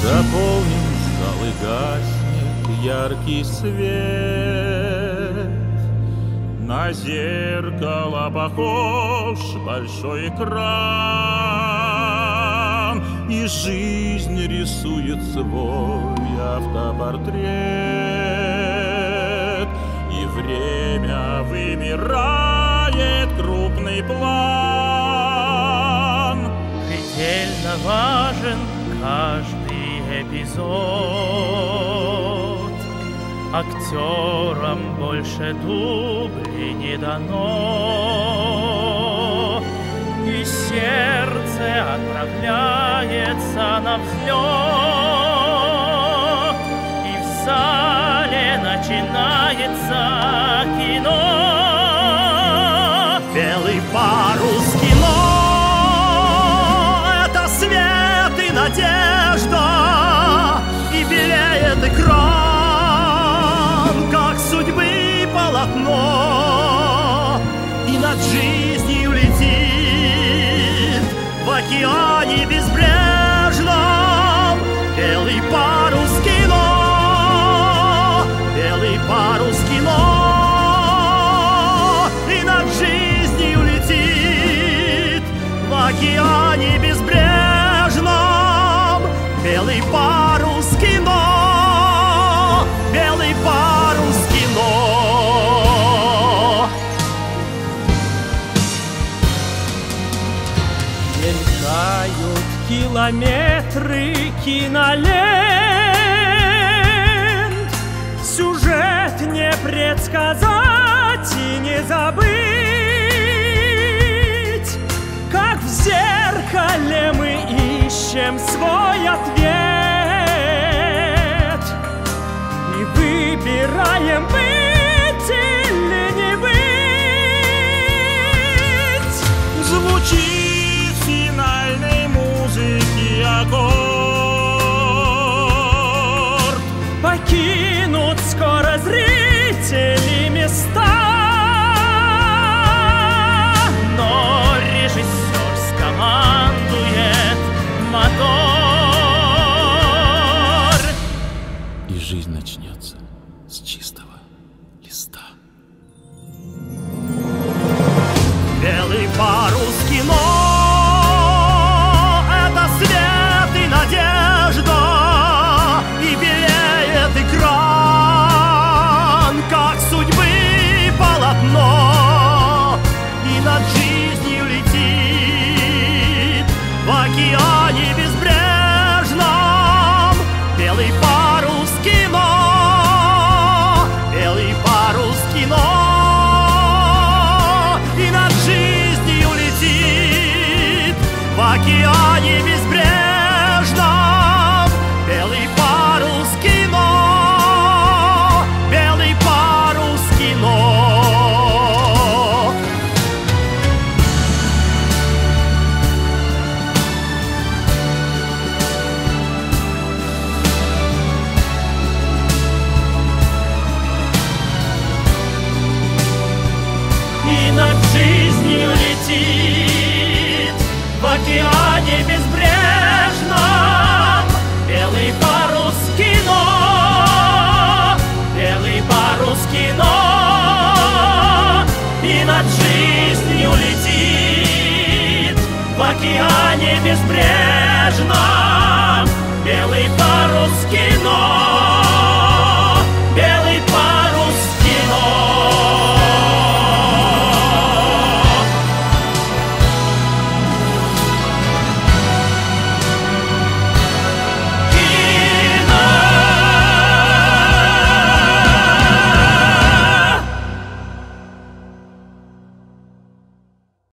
Заполнен зал и гаснет яркий свет. На зеркало похож большой экран, и жизнь рисует свой автопортрет, и время выбирает крупный план. Предельно важен каждый эпизод, актерам больше дублей не дано, и сердце отправляется на взлет, и в зале начинается кино. Белый парус кино — это свет и надежда, и белеет экран, как судьбы полотно, и над жизнью летит в океане безбрежном белый парус кино, белый парус кино, и над жизнью летит в океане безбрежном белый парус кино, белый парус кино. Мелькают километры кинолент, сюжет не предсказать и не забыть, как в зеркале мы ищем свой ответ и выбираем быть или не быть. Звучит финальной музыки аккорд. Покинут скоро зрители места, но режиссер скомандует мотор, И жизнь начнется с чистого листа. Белый парус кино — это свет и надежда, и белеет экран, как судьбы полотно, и над жизнью летит в океане безбрежном белый парус кино, белый парус кино, и над жизнью летит в океане безбрежном белый парус кино, белый парус кино. и над жизнью летит в океане безбрежном белый парус кино, белый парус кино, и над жизнью летит в океане безбрежном белый парус кино.